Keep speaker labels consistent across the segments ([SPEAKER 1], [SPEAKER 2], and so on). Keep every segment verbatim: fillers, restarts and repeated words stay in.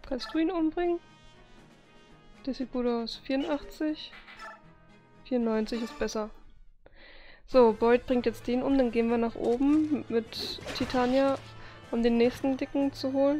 [SPEAKER 1] Kannst du ihn umbringen? Das sieht gut aus. vierundachtzig. vierundneunzig ist besser. So, Boyd bringt jetzt den um, dann gehen wir nach oben mit Titania, um den nächsten Dicken zu holen.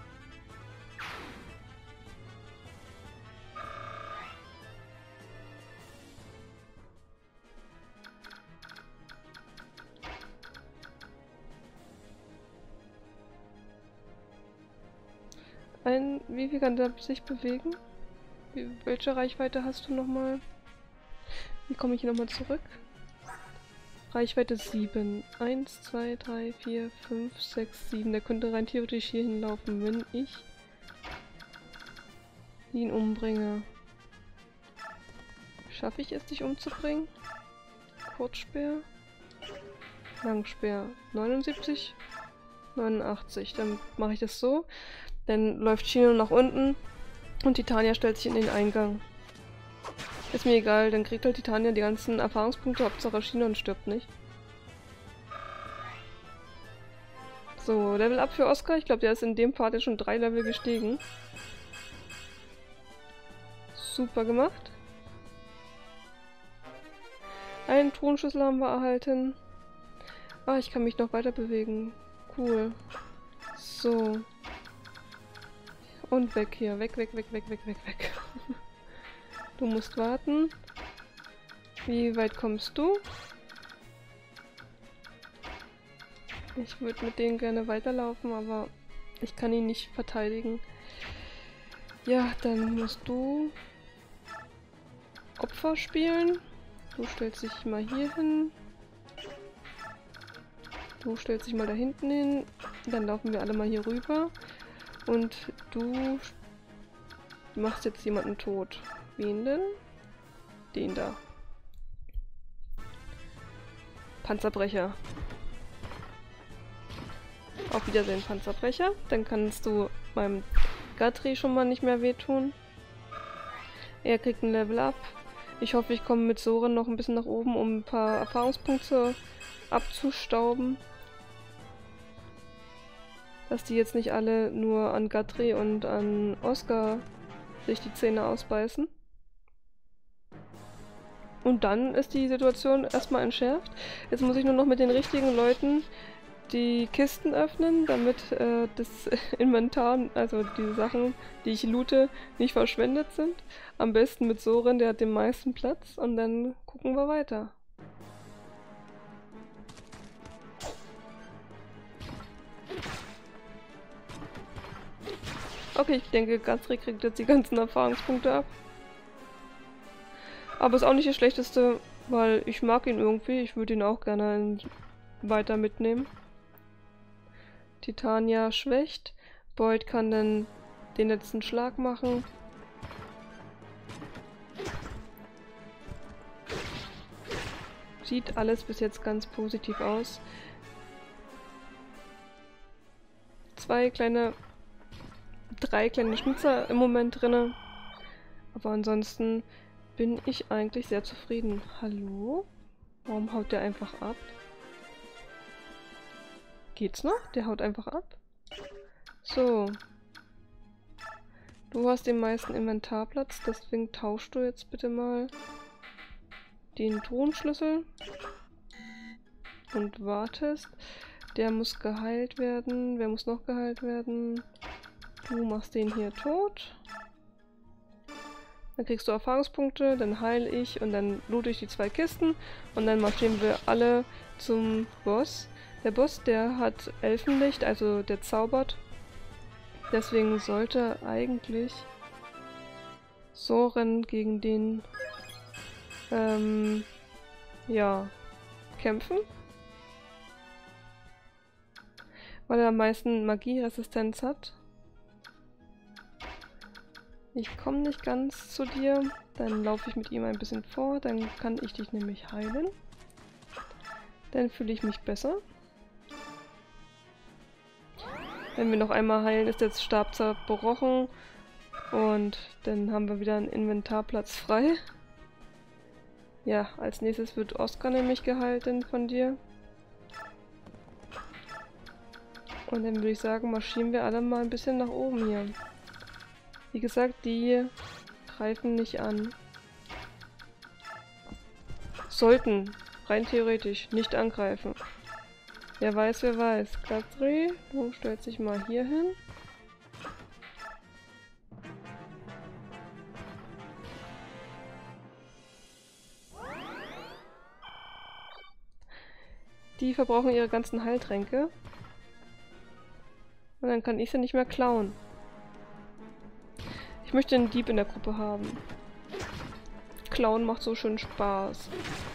[SPEAKER 1] Ein, wie viel kann der sich bewegen? Wie, welche Reichweite hast du nochmal? Wie komme ich hier nochmal zurück? Reichweite sieben. eins, zwei, drei, vier, fünf, sechs, sieben. Der könnte rein theoretisch hier hinlaufen, wenn ich ihn umbringe. Schaffe ich es, dich umzubringen? Kurzspeer. Langspeer. neunundsiebzig. neunundachtzig. Dann mache ich das so. Dann läuft Chino nach unten und Titania stellt sich in den Eingang. Ist mir egal, dann kriegt halt Titania die ganzen Erfahrungspunkte, Hauptsache Chino stirbt nicht. So, Level Up für Oscar. Ich glaube, der ist in dem Part jetzt schon drei Level gestiegen. Super gemacht. Einen Thronschlüssel haben wir erhalten. Ah, ich kann mich noch weiter bewegen. Cool. So. Und weg hier. Weg, weg, weg, weg, weg, weg, weg. Du musst warten. Wie weit kommst du? Ich würde mit denen gerne weiterlaufen, aber ich kann ihn nicht verteidigen. Ja, dann musst du Opfer spielen. Du stellst dich mal hier hin. Du stellst dich mal da hinten hin. Dann laufen wir alle mal hier rüber. Und du machst jetzt jemanden tot. Wen denn? Den da. Panzerbrecher. Auf Wiedersehen, Panzerbrecher. Dann kannst du meinem Gatri schon mal nicht mehr wehtun. Er kriegt ein Level Up. Ich hoffe, ich komme mit Soren noch ein bisschen nach oben, um ein paar Erfahrungspunkte abzustauben. Dass die jetzt nicht alle nur an Gatri und an Oscar sich die Zähne ausbeißen. Und dann ist die Situation erstmal entschärft. Jetzt muss ich nur noch mit den richtigen Leuten die Kisten öffnen, damit äh, das Inventar, also die Sachen, die ich loote, nicht verschwendet sind. Am besten mit Soren, der hat den meisten Platz. Und dann gucken wir weiter. Okay, ich denke, Gatri kriegt jetzt die ganzen Erfahrungspunkte ab. Aber ist auch nicht das Schlechteste, weil ich mag ihn irgendwie. Ich würde ihn auch gerne weiter mitnehmen. Titania schwächt. Boyd kann dann den letzten Schlag machen. Sieht alles bis jetzt ganz positiv aus. Zwei kleine... drei kleine Schnitzer im Moment drinne. Aber ansonsten bin ich eigentlich sehr zufrieden. Hallo? Warum haut der einfach ab? Geht's noch? Der haut einfach ab? So. Du hast den meisten Inventarplatz, deswegen tauschst du jetzt bitte mal den Thronschlüssel. Und wartest. Der muss geheilt werden. Wer muss noch geheilt werden? Du machst den hier tot. Dann kriegst du Erfahrungspunkte, dann heile ich und dann loote ich die zwei Kisten und dann marschieren wir alle zum Boss. Der Boss, der hat Elfenlicht, also der zaubert. Deswegen sollte eigentlich Soren gegen den ähm, ja, kämpfen. Weil er am meisten Magieresistenz hat. Ich komme nicht ganz zu dir, dann laufe ich mit ihm ein bisschen vor, dann kann ich dich nämlich heilen. Dann fühle ich mich besser. Wenn wir noch einmal heilen, ist der Stab zerbrochen und dann haben wir wieder einen Inventarplatz frei. Ja, als nächstes wird Oscar nämlich geheilt von dir. Und dann würde ich sagen, marschieren wir alle mal ein bisschen nach oben hier. Wie gesagt, die greifen nicht an. Sollten, rein theoretisch, nicht angreifen. Wer weiß, wer weiß. Katri, du stellst dich mal hier hin. Die verbrauchen ihre ganzen Heiltränke. Und dann kann ich sie nicht mehr klauen. Ich möchte einen Dieb in der Gruppe haben. Klauen macht so schön Spaß.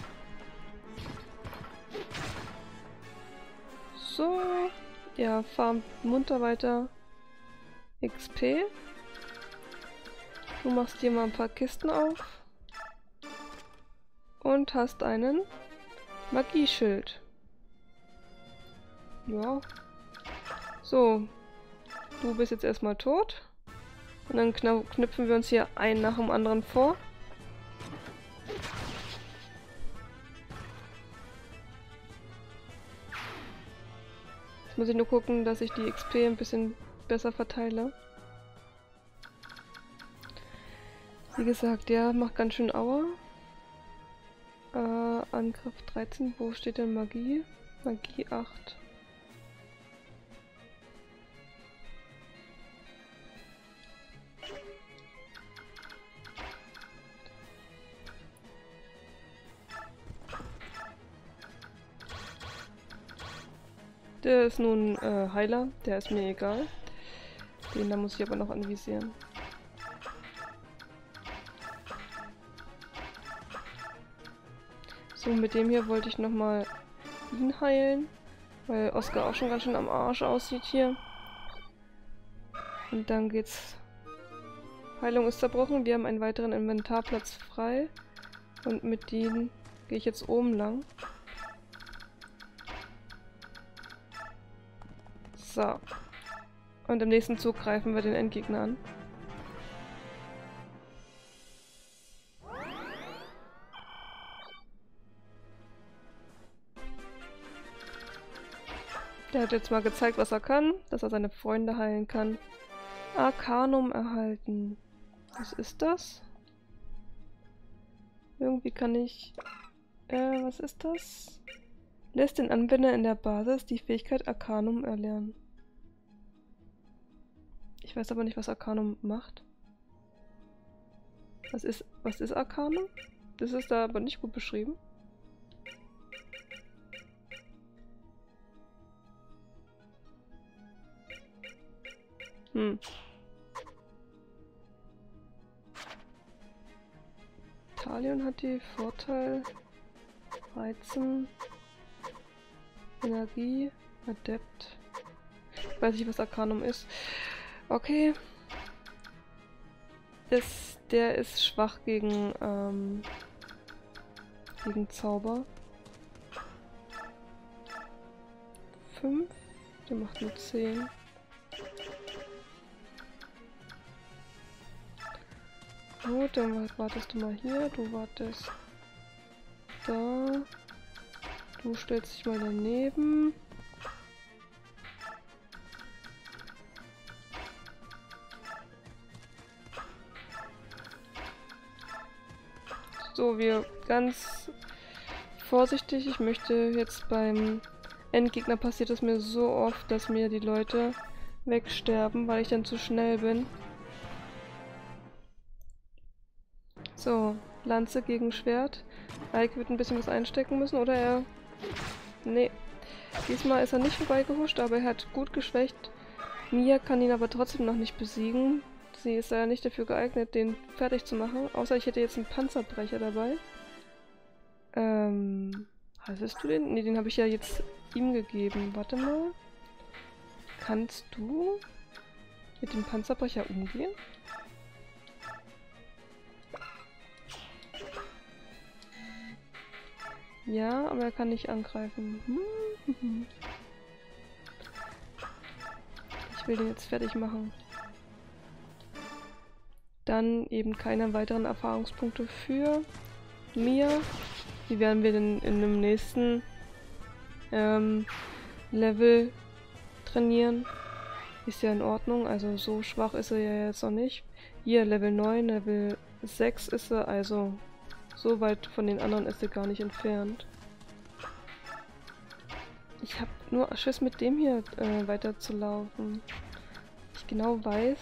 [SPEAKER 1] So. Ja, farmt munter weiter X P. Du machst dir mal ein paar Kisten auf. Und hast einen Magieschild. Ja. So. Du bist jetzt erstmal tot. Und dann kn knüpfen wir uns hier einen nach dem anderen vor. Jetzt muss ich nur gucken, dass ich die X P ein bisschen besser verteile. Wie gesagt, der macht ganz schön Aua. Äh, Angriff dreizehn. Wo steht denn Magie? Magie acht. Der ist nun äh, Heiler, der ist mir egal. Den da muss ich aber noch anvisieren. So, mit dem hier wollte ich nochmal ihn heilen, weil Oskar auch schon ganz schön am Arsch aussieht hier. Und dann geht's. Heilung ist zerbrochen, wir haben einen weiteren Inventarplatz frei. Und mit denen gehe ich jetzt oben lang. So. Und im nächsten Zug greifen wir den Endgegner an. Der hat jetzt mal gezeigt, was er kann, dass er seine Freunde heilen kann. Arcanum erhalten. Was ist das? Irgendwie kann ich... Äh, was ist das? Lässt den Anwender in der Basis die Fähigkeit Arcanum erlernen. Ich weiß aber nicht, was Arcanum macht. Was ist, was ist Arcanum? Das ist da aber nicht gut beschrieben. Hm. Talion hat die Vorteil. Reizen. Energie. Adept. Ich weiß nicht, was Arcanum ist. Okay. Das, der ist schwach gegen, ähm, gegen Zauber. fünf. Der macht nur zehn. Gut, dann wartest du mal hier. Du wartest da. Du stellst dich mal daneben. So, wir ganz vorsichtig. Ich möchte jetzt beim Endgegner passiert es mir so oft, dass mir die Leute wegsterben, weil ich dann zu schnell bin. So, Lanze gegen Schwert. Ike wird ein bisschen was einstecken müssen, oder er... Nee. Diesmal ist er nicht vorbeigehuscht, aber er hat gut geschwächt. Mia kann ihn aber trotzdem noch nicht besiegen. Sie ist ja nicht dafür geeignet, den fertig zu machen. Außer ich hätte jetzt einen Panzerbrecher dabei. Ähm... Hattest du den? Ne, den habe ich ja jetzt ihm gegeben. Warte mal. Kannst du mit dem Panzerbrecher umgehen? Ja, aber er kann nicht angreifen. Hm. Ich will den jetzt fertig machen. Dann eben keine weiteren Erfahrungspunkte für Mia. Die werden wir dann in einem nächsten ähm, Level trainieren. Ist ja in Ordnung, also so schwach ist er ja jetzt noch nicht. Hier, Level neun, Level sechs ist sie, also so weit von den anderen ist sie gar nicht entfernt. Ich habe nur Schiss mit dem hier äh, weiterzulaufen. Ich genau weiß,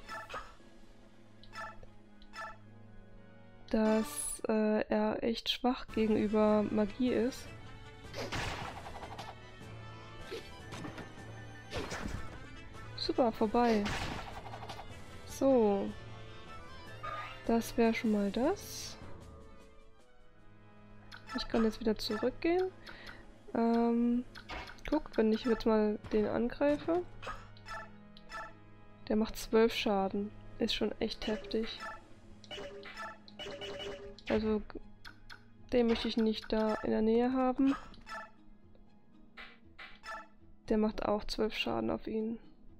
[SPEAKER 1] dass äh, er echt schwach gegenüber Magie ist. Super, vorbei. So. Das wäre schon mal das. Ich kann jetzt wieder zurückgehen. Ähm, guck, wenn ich jetzt mal den angreife. Der macht zwölf Schaden. Ist schon echt heftig. Also, den möchte ich nicht da in der Nähe haben. Der macht auch zwölf Schaden auf ihn.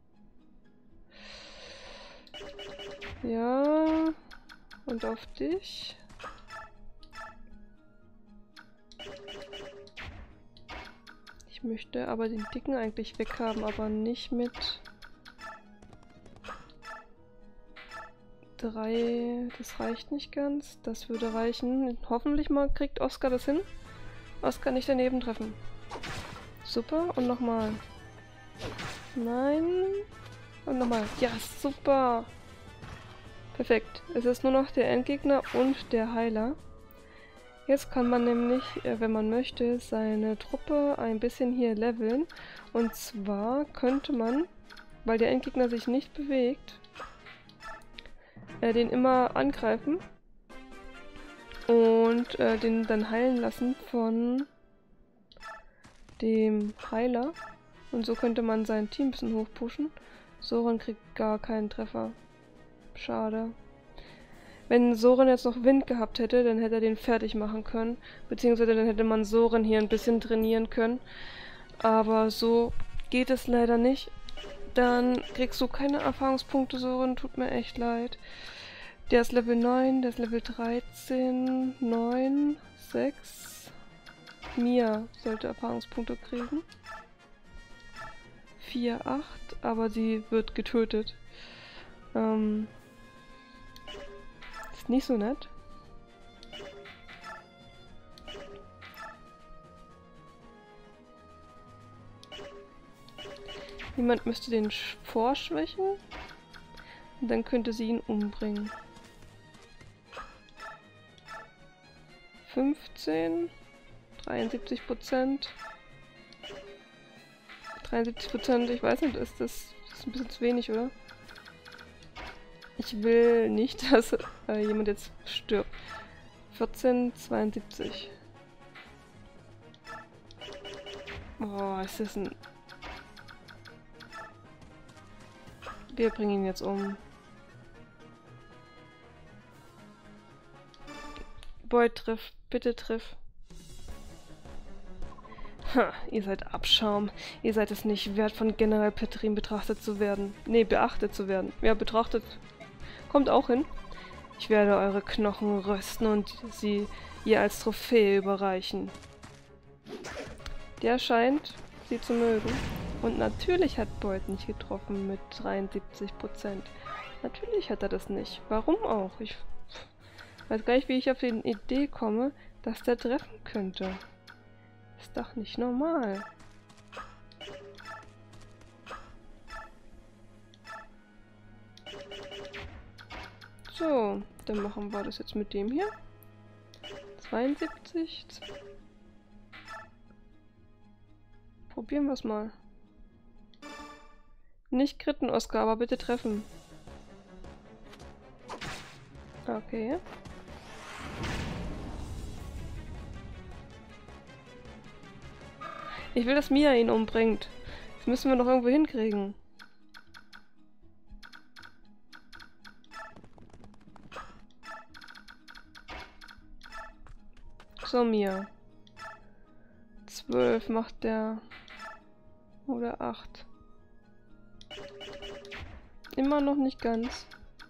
[SPEAKER 1] Ja, und auf dich. Ich möchte aber den Dicken eigentlich weghaben, aber nicht mit drei. Das reicht nicht ganz. Das würde reichen. Hoffentlich mal kriegt Oskar das hin. Oskar nicht daneben treffen. Super. Und nochmal. Nein. Und nochmal. Ja, super. Perfekt. Es ist nur noch der Endgegner und der Heiler. Jetzt kann man nämlich, äh, wenn man möchte, seine Truppe ein bisschen hier leveln. Und zwar könnte man, weil der Endgegner sich nicht bewegt, äh, den immer angreifen und äh, den dann heilen lassen von dem Heiler. Und so könnte man sein Team ein bisschen hochpushen. Soren kriegt gar keinen Treffer. Schade. Wenn Soren jetzt noch Wind gehabt hätte, dann hätte er den fertig machen können. Beziehungsweise dann hätte man Soren hier ein bisschen trainieren können. Aber so geht es leider nicht. Dann kriegst du keine Erfahrungspunkte, Soren. Tut mir echt leid. Der ist Level neun, der ist Level dreizehn, neun, sechs. Mia sollte Erfahrungspunkte kriegen. vier, acht, aber sie wird getötet. Ähm... Ist nicht so nett. Jemand müsste den vorschwächen. Und dann könnte sie ihn umbringen. fünfzehn. dreiundsiebzig Prozent. dreiundsiebzig Prozent, ich weiß nicht, ist das, das ist ein bisschen zu wenig, oder? Ich will nicht, dass äh, jemand jetzt stirbt. vierzehn, zweiundsiebzig. Boah, ist das ein... Wir bringen ihn jetzt um. Boy, triff. Bitte triff. Ha, ihr seid Abschaum. Ihr seid es nicht wert, von General Petrin betrachtet zu werden. Nee, beachtet zu werden. Ja, betrachtet... Kommt auch hin. Ich werde eure Knochen rösten und sie ihr als Trophäe überreichen. Der scheint sie zu mögen. Und natürlich hat Boyd nicht getroffen mit dreiundsiebzig Prozent. Natürlich hat er das nicht. Warum auch? Ich weiß gar nicht, wie ich auf die Idee komme, dass der treffen könnte. Ist doch nicht normal. So, dann machen wir das jetzt mit dem hier. zweiundsiebzig. Probieren wir es mal. Nicht kritten, Oskar, aber bitte treffen. Okay. Ich will, dass Mia ihn umbringt. Das müssen wir noch irgendwo hinkriegen. So, Mia. zwölf macht der. Oder acht. Immer noch nicht ganz.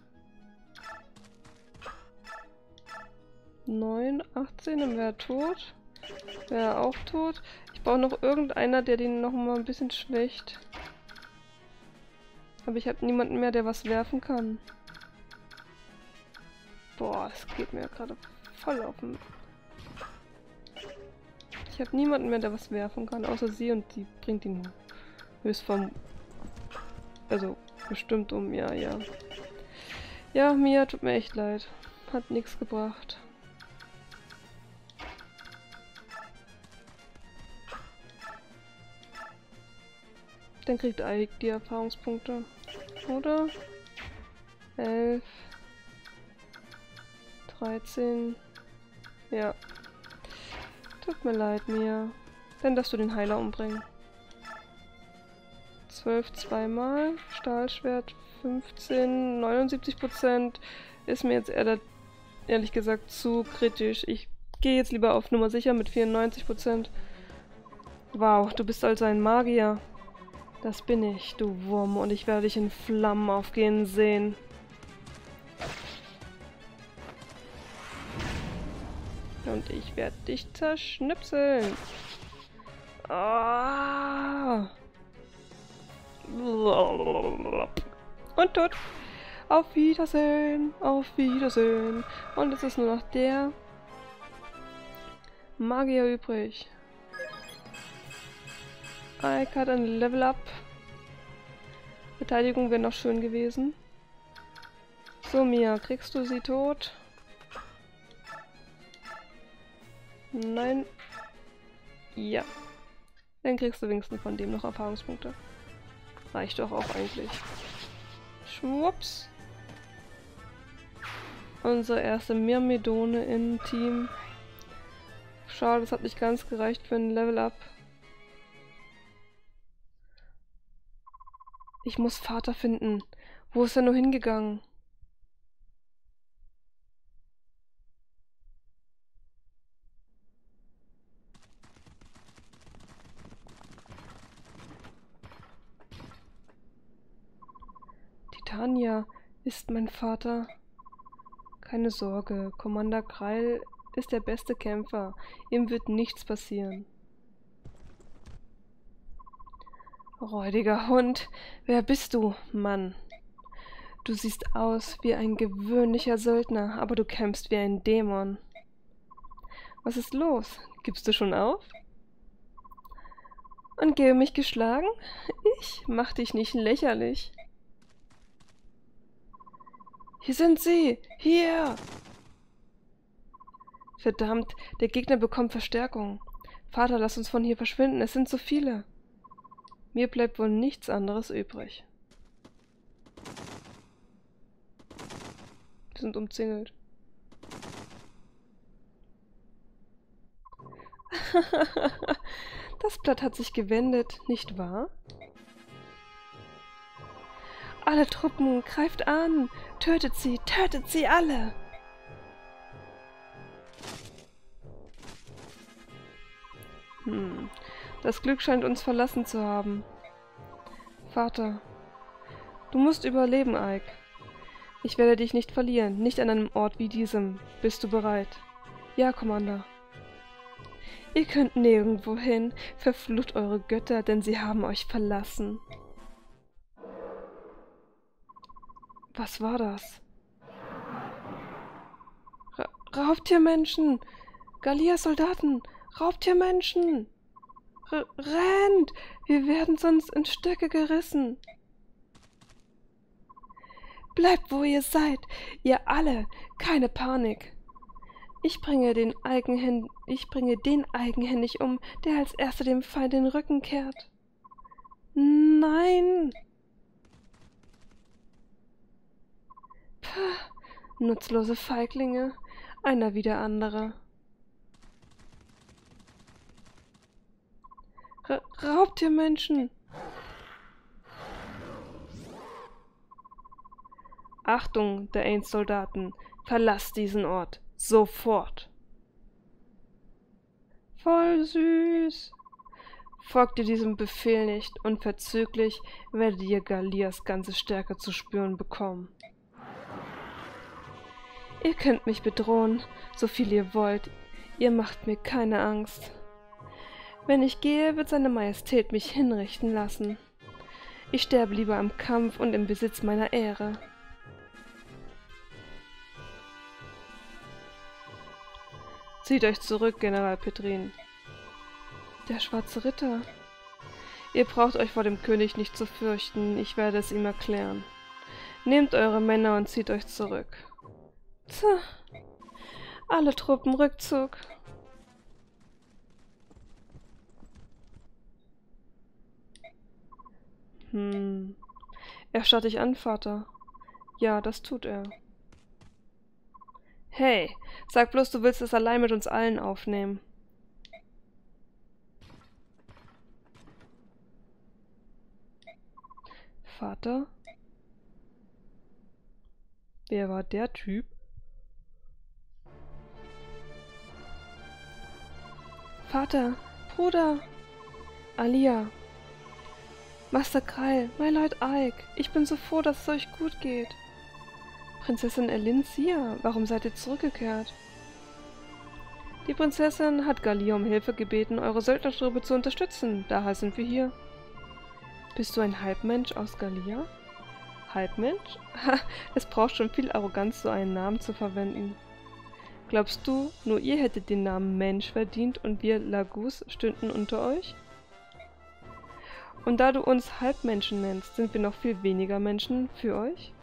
[SPEAKER 1] neun, achtzehn, dann wäre er tot. Wäre er auch tot. Ich brauche noch irgendeiner, der den noch mal ein bisschen schwächt. Aber ich habe niemanden mehr, der was werfen kann. Boah, es geht mir gerade voll auf den... Ich habe niemanden mehr, der was werfen kann, außer sie, und die bringt ihn höchst vom... Also, bestimmt um, ja, ja. Ja, Mia, tut mir echt leid. Hat nichts gebracht. Dann kriegt Ike die Erfahrungspunkte. Oder? elf. dreizehn. Ja. Tut mir leid, Mia. Dann darfst du den Heiler umbringen. zwölf zweimal. Stahlschwert fünfzehn. neunundsiebzig Prozent. Ist mir jetzt eher, ehrlich gesagt zu kritisch. Ich gehe jetzt lieber auf Nummer sicher mit vierundneunzig Prozent. Wow, du bist also ein Magier. Das bin ich, du Wurm, und ich werde dich in Flammen aufgehen sehen. Und ich werde dich zerschnipseln. Ah. Und tot. Auf Wiedersehen, auf Wiedersehen. Und es ist nur noch der Magier übrig. Ike hat ein Level Up. Verteidigung wäre noch schön gewesen. So, Mia, kriegst du sie tot? Nein. Ja. Dann kriegst du wenigstens von dem noch Erfahrungspunkte. Reicht doch auch eigentlich. Schwupps. Unsere erste Myrmidone im Team. Schade, das hat nicht ganz gereicht für ein Level Up. Ich muss Vater finden. Wo ist er nur hingegangen? Titania ist mein Vater. Keine Sorge, Commander Kreil ist der beste Kämpfer. Ihm wird nichts passieren. Räudiger Hund, wer bist du, Mann? Du siehst aus wie ein gewöhnlicher Söldner, aber du kämpfst wie ein Dämon. Was ist los? Gibst du schon auf? Und gebe mich geschlagen? Ich mach dich nicht lächerlich. Hier sind sie! Hier! Verdammt, der Gegner bekommt Verstärkung. Vater, lass uns von hier verschwinden, es sind so viele. Mir bleibt wohl nichts anderes übrig. Wir sind umzingelt. Das Blatt hat sich gewendet, nicht wahr? Alle Truppen, greift an! Tötet sie, tötet sie alle! Hm, das Glück scheint uns verlassen zu haben. Vater, du musst überleben, Ike. Ich werde dich nicht verlieren, nicht an einem Ort wie diesem. Bist du bereit? Ja, Commander. Ihr könnt nirgendwo hin. Verflucht eure Götter, denn sie haben euch verlassen. Was war das? Ra Raubtiermenschen! Gallia-Soldaten! Raubtiermenschen! R rennt! Wir werden sonst in Stücke gerissen! Bleibt, wo ihr seid! Ihr alle! Keine Panik! Ich bringe den Eigenhänd ich bringe den eigenhändig um, der als erster dem Feind den Rücken kehrt. Nein! Puh, nutzlose Feiglinge, einer wie der andere. R Raubtiermenschen! Achtung, der Ains-Soldaten, verlasst diesen Ort, sofort! Voll süß! Folgt ihr diesem Befehl nicht, unverzüglich werdet ihr Gallias ganze Stärke zu spüren bekommen. Ihr könnt mich bedrohen, so viel ihr wollt, ihr macht mir keine Angst. Wenn ich gehe, wird seine Majestät mich hinrichten lassen. Ich sterbe lieber im Kampf und im Besitz meiner Ehre. Zieht euch zurück, General Petrin. Der schwarze Ritter. Ihr braucht euch vor dem König nicht zu fürchten, ich werde es ihm erklären. Nehmt eure Männer und zieht euch zurück. Tja, alle Truppen Rückzug. Hm. Er starrt dich an, Vater. Ja, das tut er. Hey, sag bloß, du willst es allein mit uns allen aufnehmen. Vater? Wer war der Typ? Vater, Bruder, Alia, Master Kyle, my Lord Ike, ich bin so froh, dass es euch gut geht. Prinzessin Elincia, warum seid ihr zurückgekehrt? Die Prinzessin hat Galia um Hilfe gebeten, eure Söldnertruppe zu unterstützen, daher sind wir hier. Bist du ein Halbmensch aus Galia? Halbmensch? Ha, es braucht schon viel Arroganz, so einen Namen zu verwenden. Glaubst du, nur ihr hättet den Namen Mensch verdient und wir Lagus stünden unter euch? Und da du uns Halbmenschen nennst, sind wir noch viel weniger Menschen für euch?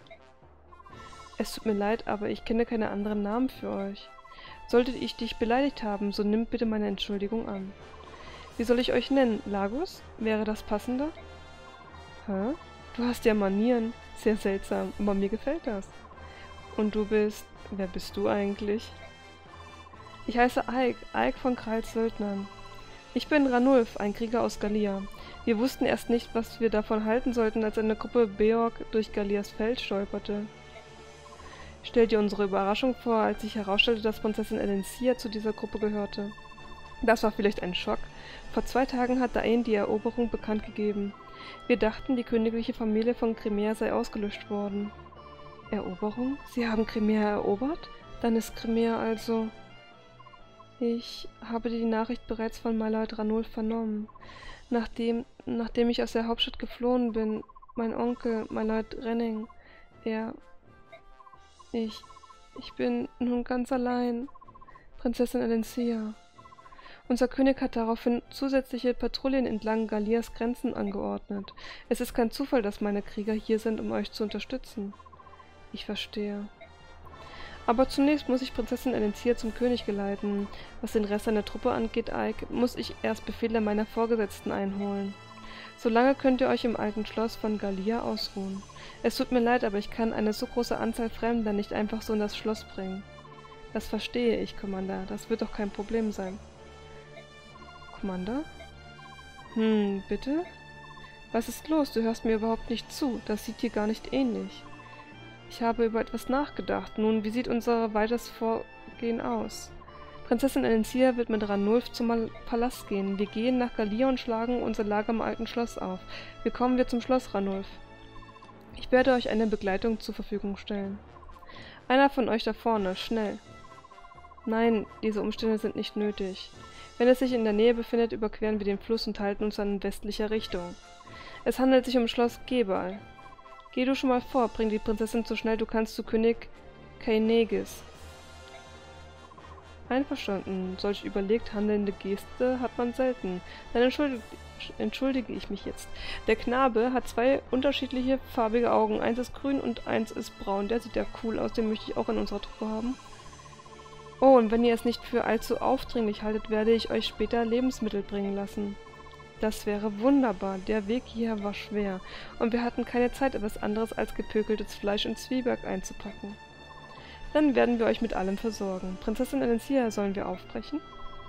[SPEAKER 1] Es tut mir leid, aber ich kenne keine anderen Namen für euch. Sollte ich dich beleidigt haben, so nimm bitte meine Entschuldigung an. Wie soll ich euch nennen? Lagus? Wäre das passender? Hä? Du hast ja Manieren. Sehr seltsam, aber mir gefällt das. Und du bist... Wer bist du eigentlich? Ich heiße Ike, Ike von Kralls Söldnern. Ich bin Ranulf, ein Krieger aus Galia. Wir wussten erst nicht, was wir davon halten sollten, als eine Gruppe Beorg durch Galias Feld stolperte. Stell dir unsere Überraschung vor, als sich herausstellte, dass Prinzessin Elincia zu dieser Gruppe gehörte. Das war vielleicht ein Schock. Vor zwei Tagen hat Dain die Eroberung bekannt gegeben. Wir dachten, die königliche Familie von Crimea sei ausgelöscht worden. Eroberung? Sie haben Crimea erobert? Dann ist Crimea also... Ich habe die Nachricht bereits von my Lord Ranulf vernommen. Nachdem, nachdem ich aus der Hauptstadt geflohen bin, mein Onkel, my Lord Renning, er... Ich... Ich bin nun ganz allein. Prinzessin Elincia. Unser König hat daraufhin zusätzliche Patrouillen entlang Galias Grenzen angeordnet. Es ist kein Zufall, dass meine Krieger hier sind, um euch zu unterstützen. Ich verstehe. Aber zunächst muss ich Prinzessin Elincia zum König geleiten. Was den Rest seiner Truppe angeht, Ike, muss ich erst Befehle meiner Vorgesetzten einholen. Solange könnt ihr euch im alten Schloss von Galia ausruhen. Es tut mir leid, aber ich kann eine so große Anzahl Fremder nicht einfach so in das Schloss bringen. Das verstehe ich, Commander. Das wird doch kein Problem sein. Commander? Hm, bitte? Was ist los? Du hörst mir überhaupt nicht zu. Das sieht dir gar nicht ähnlich. Ich habe über etwas nachgedacht. Nun, wie sieht unser weiteres Vorgehen aus? Prinzessin Elincia wird mit Ranulf zum Palast gehen. Wir gehen nach Galia und schlagen unser Lager im alten Schloss auf. Wie kommen wir zum Schloss, Ranulf? Ich werde euch eine Begleitung zur Verfügung stellen. Einer von euch da vorne, schnell. Nein, diese Umstände sind nicht nötig. Wenn es sich in der Nähe befindet, überqueren wir den Fluss und halten uns in westlicher Richtung. Es handelt sich um Schloss Gebal. Geh du schon mal vor, bring die Prinzessin so schnell du kannst zu König Kainegis. Einverstanden. Solch überlegt handelnde Geste hat man selten. Dann entschuldige, entschuldige ich mich jetzt. Der Knabe hat zwei unterschiedliche farbige Augen. Eins ist grün und eins ist braun. Der sieht ja cool aus, den möchte ich auch in unserer Truppe haben. Oh, und wenn ihr es nicht für allzu aufdringlich haltet, werde ich euch später Lebensmittel bringen lassen. Das wäre wunderbar. Der Weg hierher war schwer. Und wir hatten keine Zeit, etwas anderes als gepökeltes Fleisch und Zwieback einzupacken. Dann werden wir euch mit allem versorgen. Prinzessin Elincia, sollen wir aufbrechen?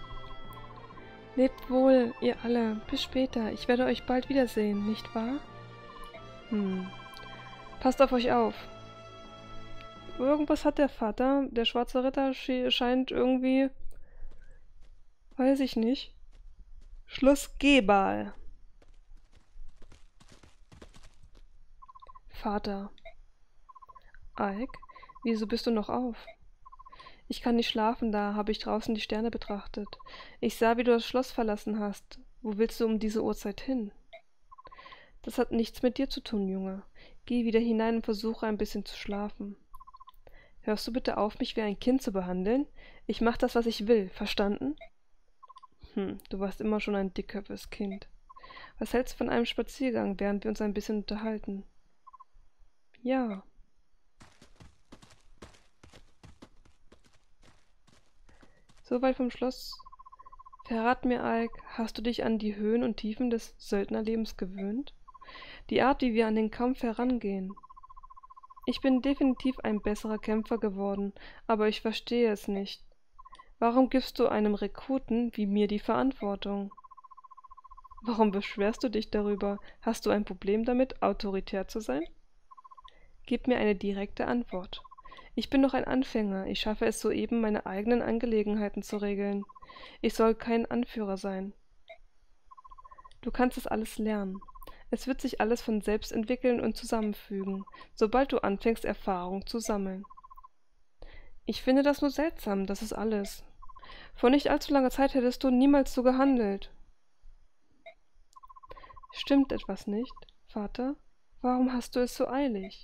[SPEAKER 1] Lebt wohl, ihr alle. Bis später. Ich werde euch bald wiedersehen, nicht wahr? Hm. Passt auf euch auf. Irgendwas hat der Vater. Der schwarze Ritter scheint irgendwie... Weiß ich nicht. Schloss Gebal. Vater. Ike, wieso bist du noch auf? Ich kann nicht schlafen, da habe ich draußen die Sterne betrachtet. Ich sah, wie du das Schloss verlassen hast. Wo willst du um diese Uhrzeit hin? Das hat nichts mit dir zu tun, Junge. Geh wieder hinein und versuche ein bisschen zu schlafen. Hörst du bitte auf, mich wie ein Kind zu behandeln? Ich mach das, was ich will, verstanden? Hm, du warst immer schon ein dickköpfiges Kind. Was hältst du von einem Spaziergang, während wir uns ein bisschen unterhalten? Ja. So weit vom Schloss. Verrat mir, Alk, hast du dich an die Höhen und Tiefen des Söldnerlebens gewöhnt? Die Art, wie wir an den Kampf herangehen. Ich bin definitiv ein besserer Kämpfer geworden, aber ich verstehe es nicht. Warum gibst du einem Rekruten wie mir die Verantwortung? Warum beschwerst du dich darüber? Hast du ein Problem damit, autoritär zu sein? Gib mir eine direkte Antwort. Ich bin noch ein Anfänger, ich schaffe es soeben, meine eigenen Angelegenheiten zu regeln. Ich soll kein Anführer sein. Du kannst es alles lernen. Es wird sich alles von selbst entwickeln und zusammenfügen, sobald du anfängst, Erfahrung zu sammeln. Ich finde das nur seltsam, das ist alles. Vor nicht allzu langer Zeit hättest du niemals so gehandelt. Stimmt etwas nicht, Vater? Warum hast du es so eilig?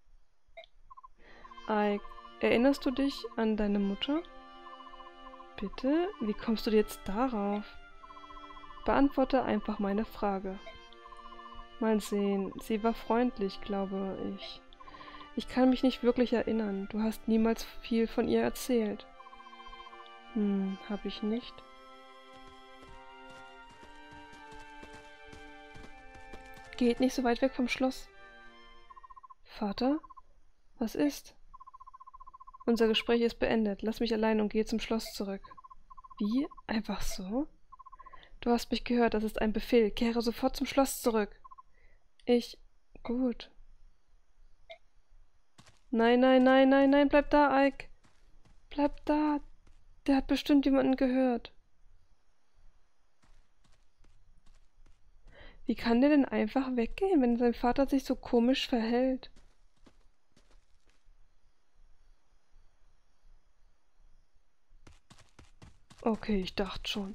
[SPEAKER 1] Ike, erinnerst du dich an deine Mutter? Bitte? Wie kommst du jetzt darauf? Beantworte einfach meine Frage. Mal sehen, sie war freundlich, glaube ich. Ich kann mich nicht wirklich erinnern. Du hast niemals viel von ihr erzählt. Hm, hab ich nicht? Geht nicht so weit weg vom Schloss. Vater? Was ist? Unser Gespräch ist beendet. Lass mich allein und gehe zum Schloss zurück. Wie? Einfach so? Du hast mich gehört, das ist ein Befehl. Kehre sofort zum Schloss zurück. Ich... Gut. Nein, nein, nein, nein, nein, bleib da, Ike. Bleib da. Der hat bestimmt jemanden gehört. Wie kann der denn einfach weggehen, wenn sein Vater sich so komisch verhält? Okay, ich dachte schon.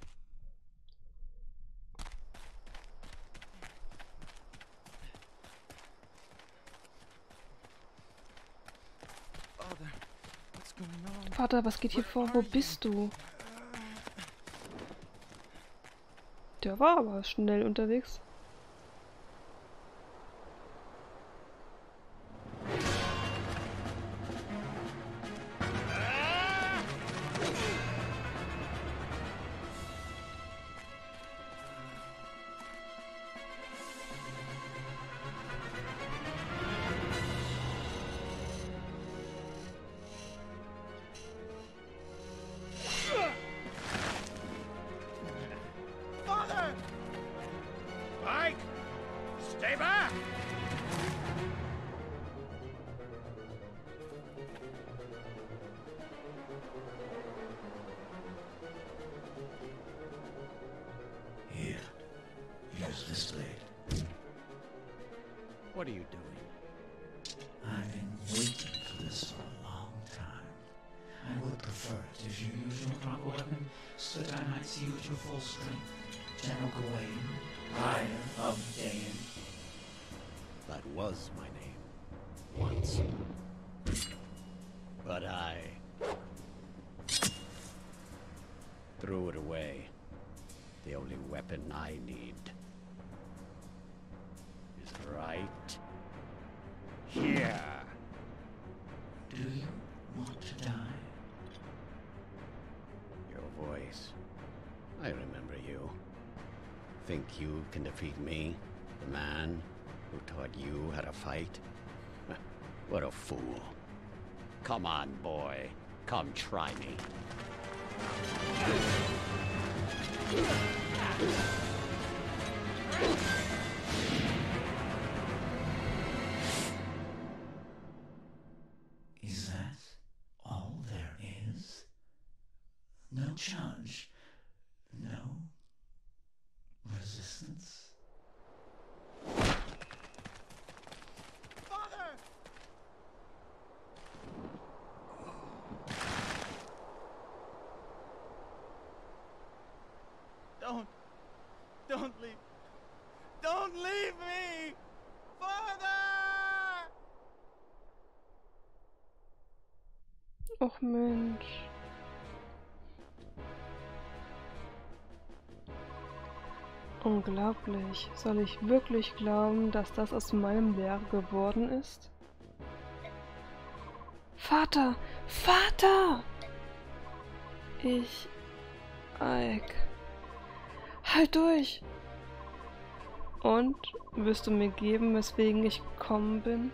[SPEAKER 1] Vater, was geht hier vor? Wo bist du? Der war aber schnell unterwegs.
[SPEAKER 2] Stay back!
[SPEAKER 3] Here, use this blade.
[SPEAKER 2] What are you doing?
[SPEAKER 3] I've been waiting for this for a long time. I would prefer it if you use your proper weapon, so that I might see you at your full strength. General Gawain, Lion of Dain.
[SPEAKER 2] That was my name. Once. But I... threw it away. The only weapon I need is right here.
[SPEAKER 3] Do you want to die?
[SPEAKER 2] Your voice. I remember you. Think you can defeat me? The man who taught you how to fight? What a fool. Come on, boy. Come try me.
[SPEAKER 3] Is that all there is? No challenge? No resistance?
[SPEAKER 4] Don't. Don't leave. Don't leave me! Father!
[SPEAKER 1] Och Mensch. Unglaublich. Soll ich wirklich glauben, dass das aus meinem Werk geworden ist? Vater! Vater! Ich... Ike. Halt durch! Und? Wirst du mir geben, weswegen ich gekommen bin?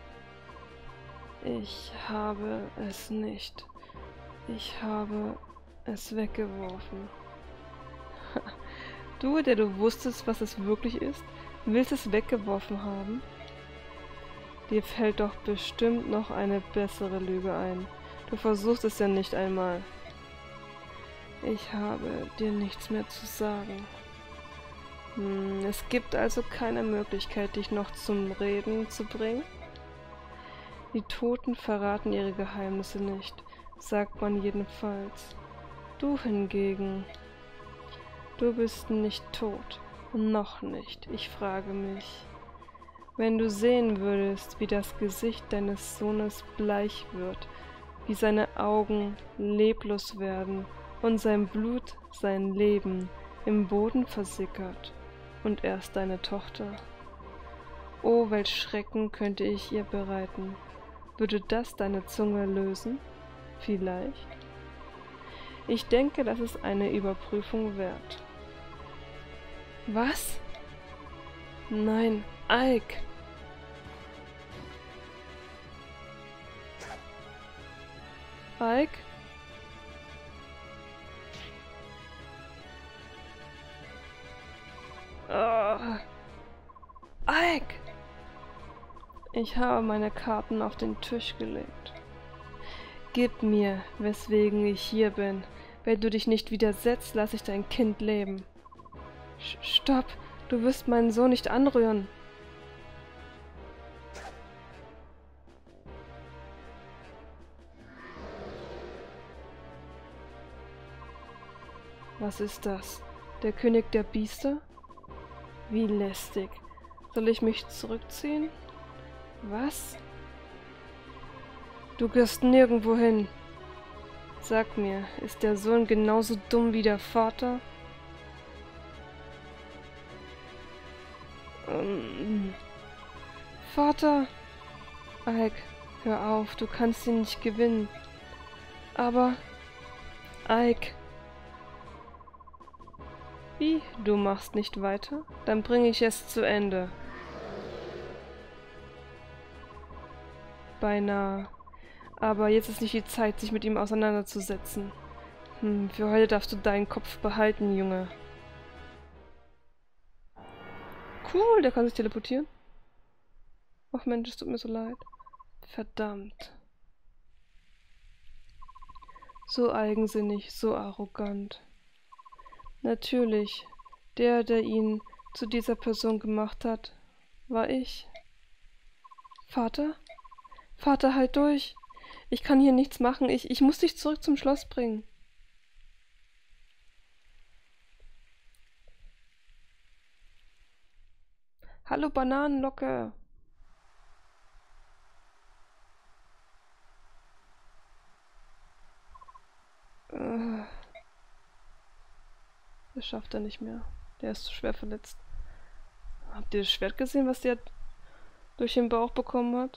[SPEAKER 1] Ich habe es nicht. Ich habe es weggeworfen. Du, der du wusstest, was es wirklich ist, willst es weggeworfen haben? Dir fällt doch bestimmt noch eine bessere Lüge ein. Du versuchst es ja nicht einmal. Ich habe dir nichts mehr zu sagen. Hm, es gibt also keine Möglichkeit, dich noch zum Reden zu bringen? Die Toten verraten ihre Geheimnisse nicht, sagt man jedenfalls. Du hingegen... Du bist nicht tot. Noch nicht. Ich frage mich. Wenn du sehen würdest, wie das Gesicht deines Sohnes bleich wird, wie seine Augen leblos werden und sein Blut, sein Leben im Boden versickert und erst deine Tochter. Oh, welch Schrecken könnte ich ihr bereiten. Würde das deine Zunge lösen? Vielleicht? Ich denke, das ist eine Überprüfung wert. Was? Nein, Ike! Ike? Oh. Ike! Ich habe meine Karten auf den Tisch gelegt. Gib mir, weswegen ich hier bin. Wenn du dich nicht widersetzt, lasse ich dein Kind leben. Sch- Stopp! Du wirst meinen Sohn nicht anrühren. Was ist das? Der König der Biester? Wie lästig. Soll ich mich zurückziehen? Was? Du gehst nirgendwo hin. Sag mir, ist der Sohn genauso dumm wie der Vater? Ähm, Vater! Ike, hör auf, du kannst ihn nicht gewinnen. Aber... Ike... Wie? Du machst nicht weiter? Dann bringe ich es zu Ende. Beinahe. Aber jetzt ist nicht die Zeit, sich mit ihm auseinanderzusetzen. Hm, für heute darfst du deinen Kopf behalten, Junge. Cool, der kann sich teleportieren. Ach Mensch, es tut mir so leid. Verdammt. So eigensinnig, so arrogant. Natürlich, der, der ihn zu dieser Person gemacht hat, war ich. Vater? Vater, halt durch! Ich kann hier nichts machen. Ich, ich muss dich zurück zum Schloss bringen. Hallo, Bananenlocke! Äh, das schafft er nicht mehr. Der ist zu schwer verletzt. Habt ihr das Schwert gesehen, was der durch den Bauch bekommen hat?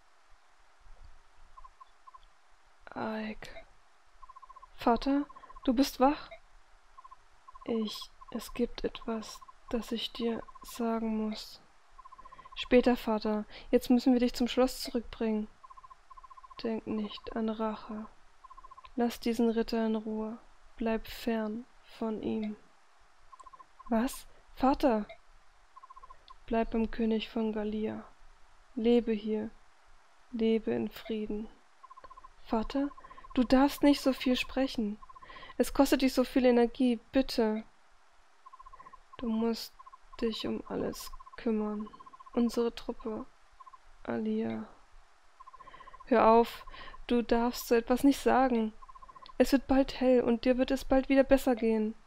[SPEAKER 1] Ike. Vater, du bist wach? Ich... Es gibt etwas, das ich dir sagen muss. Später, Vater. Jetzt müssen wir dich zum Schloss zurückbringen. Denk nicht an Rache. Lass diesen Ritter in Ruhe. Bleib fern von ihm. Was? Vater? Bleib beim König von Galia. Lebe hier. Lebe in Frieden. Vater, du darfst nicht so viel sprechen. Es kostet dich so viel Energie, bitte. Du musst dich um alles kümmern. Unsere Truppe. Alia. Hör auf, du darfst so etwas nicht sagen. Es wird bald hell und dir wird es bald wieder besser gehen.